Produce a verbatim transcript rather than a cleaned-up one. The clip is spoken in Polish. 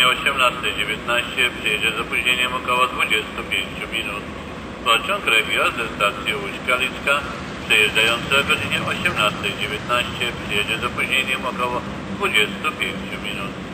godzinie osiemnastej dziewiętnaście przyjedzie z opóźnieniem około dwudziestu pięciu minut. Pociąg Regio ze stacji Łódź Kalicka przejeżdżający o godzinie osiemnastej dziewiętnaście przyjedzie z opóźnieniem około dwudziestu pięciu minut.